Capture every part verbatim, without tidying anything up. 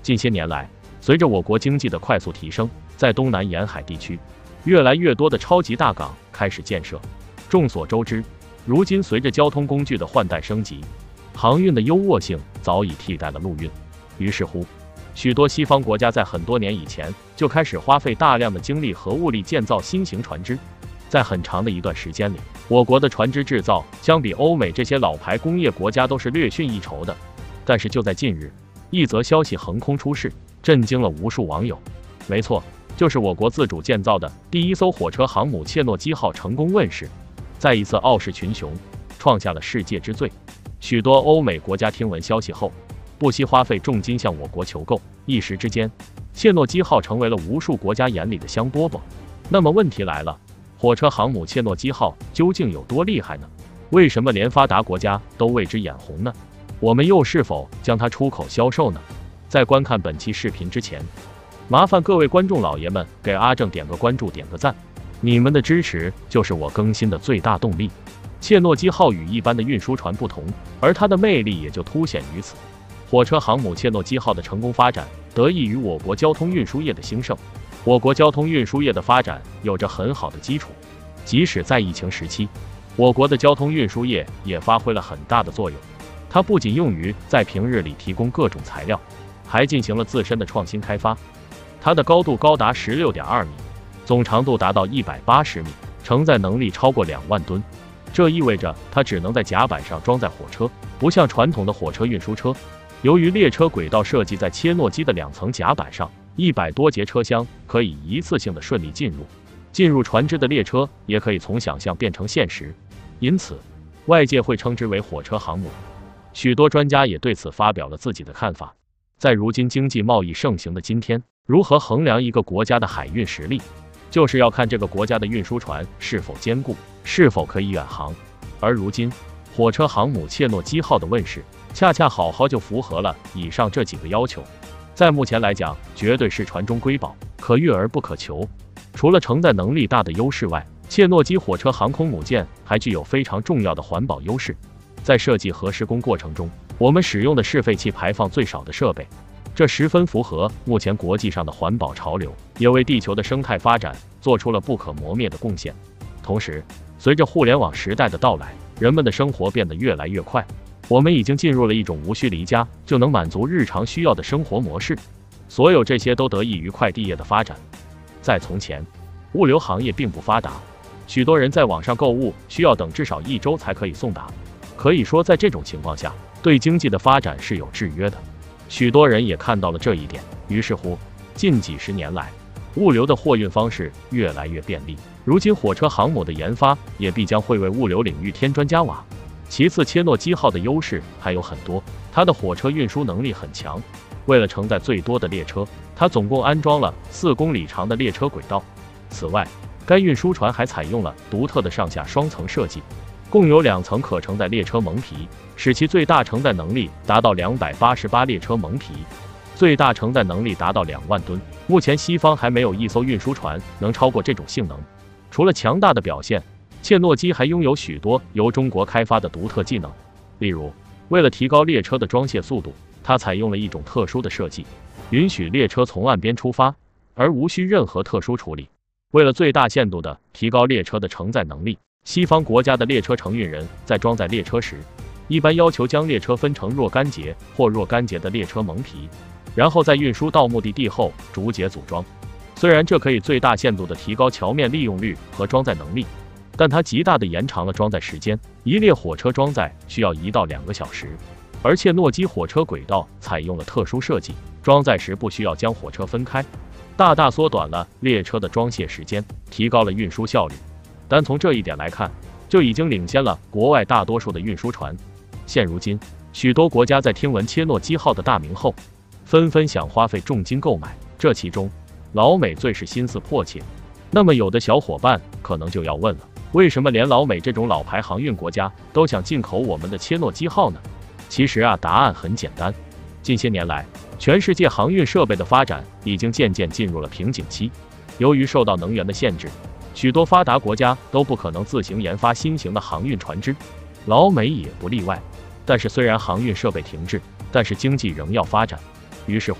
近些年来，随着我国经济的快速提升，在东南沿海地区，越来越多的超级大港开始建设。众所周知，如今随着交通工具的换代升级，航运的优渥性早已替代了陆运。于是乎，许多西方国家在很多年以前就开始花费大量的精力和物力建造新型船只。在很长的一段时间里，我国的船只制造相比欧美这些老牌工业国家都是略逊一筹的。但是就在近日，一则消息横空出世，震惊了无数网友。没错，就是我国自主建造的第一艘火车航母切诺基号成功问世，再一次傲视群雄，创下了世界之最。许多欧美国家听闻消息后，不惜花费重金向我国求购，一时之间，切诺基号成为了无数国家眼里的香饽饽。那么问题来了，火车航母切诺基号究竟有多厉害呢？为什么连发达国家都为之眼红呢？我们又是否将它出口销售呢？在观看本期视频之前，麻烦各位观众老爷们给阿正点个关注，点个赞，你们的支持就是我更新的最大动力。切诺基号与一般的运输船不同，而它的魅力也就凸显于此。火车航母切诺基号的成功发展，得益于我国交通运输业的兴盛。我国交通运输业的发展有着很好的基础，即使在疫情时期，我国的交通运输业也发挥了很大的作用。它不仅用于在平日里提供各种材料，还进行了自身的创新开发。它的高度高达 十六点二米，总长度达到一百八十米，承载能力超过两万吨。这意味着它只能在甲板上装载火车，不像传统的火车运输车，由于列车轨道设计在切诺基的两层甲板上，一百多节车厢可以一次性的顺利进入。进入船只的列车也可以从想象变成现实，因此外界会称之为火车航母。许多专家也对此发表了自己的看法。在如今经济贸易盛行的今天，如何衡量一个国家的海运实力，就是要看这个国家的运输船是否坚固，是否可以远航。而如今火车航母切诺基号的问世，恰恰好好就符合了以上这几个要求。在目前来讲，绝对是船中瑰宝，可遇而不可求。除了承载能力大的优势外，切诺基火车航空母舰还具有非常重要的环保优势。在设计和施工过程中，我们使用的是废气排放最少的设备，这十分符合目前国际上的环保潮流，也为地球的生态发展做出了不可磨灭的贡献。同时，随着互联网时代的到来，人们的生活变得越来越快，我们已经进入了一种无需离家就能满足日常需要的生活模式。所有这些都得益于快递业的发展。在从前，物流行业并不发达，许多人在网上购物需要等至少一周才可以送达。可以说，在这种情况下，对经济的发展是有制约的。许多人也看到了这一点，于是乎，近几十年来，物流的货运方式越来越便利。如今，火车航母的研发也必将会为物流领域添砖加瓦。其次，切诺基号的优势还有很多，它的火车运输能力很强。为了承载最多的列车，它总共安装了四公里长的列车轨道。此外，该运输船还采用了独特的上下双层设计，共有两层可承载列车蒙皮，使其最大承载能力达到两百八十八列车蒙皮，最大承载能力达到两万吨。目前西方还没有一艘运输船能超过这种性能。除了强大的表现，切诺基还拥有许多由中国开发的独特技能。例如，为了提高列车的装卸速度，它采用了一种特殊的设计，允许列车从岸边出发，而无需任何特殊处理。为了最大限度地提高列车的承载能力，西方国家的列车承运人在装载列车时，一般要求将列车分成若干节或若干节的列车蒙皮，然后在运输到目的地后逐节组装。虽然这可以最大限度地提高桥面利用率和装载能力，但它极大地延长了装载时间，一列火车装载需要一到两个小时。而切诺基火车轨道采用了特殊设计，装载时不需要将火车分开，大大缩短了列车的装卸时间，提高了运输效率。单从这一点来看，就已经领先了国外大多数的运输船。现如今，许多国家在听闻切诺基号的大名后，纷纷想花费重金购买，这其中，老美最是心思迫切。那么有的小伙伴可能就要问了，为什么连老美这种老牌航运国家都想进口我们的切诺基号呢？其实啊，答案很简单。近些年来，全世界航运设备的发展已经渐渐进入了瓶颈期。由于受到能源的限制，许多发达国家都不可能自行研发新型的航运船只，老美也不例外。但是虽然航运设备停滞，但是经济仍要发展。于是乎，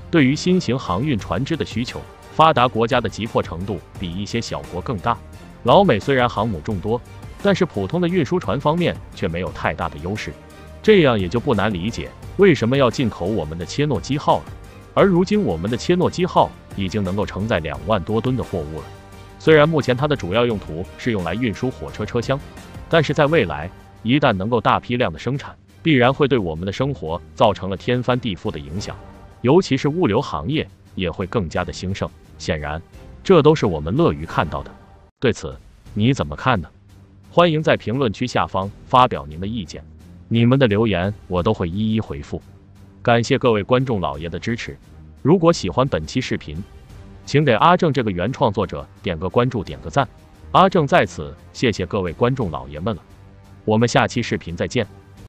对于新型航运船只的需求，发达国家的急迫程度比一些小国更大。老美虽然航母众多，但是普通的运输船方面却没有太大的优势，这样也就不难理解为什么要进口我们的切诺基号了。而如今我们的切诺基号已经能够承载两万多吨的货物了。虽然目前它的主要用途是用来运输火车车厢，但是在未来一旦能够大批量的生产，必然会对我们的生活造成了天翻地覆的影响，尤其是物流行业也会更加的兴盛。显然，这都是我们乐于看到的。对此，你怎么看呢？欢迎在评论区下方发表您的意见，你们的留言我都会一一回复。感谢各位观众老爷的支持，如果喜欢本期视频，请给阿正这个原创作者点个关注，点个赞。阿正在此谢谢各位观众老爷们了，我们下期视频再见。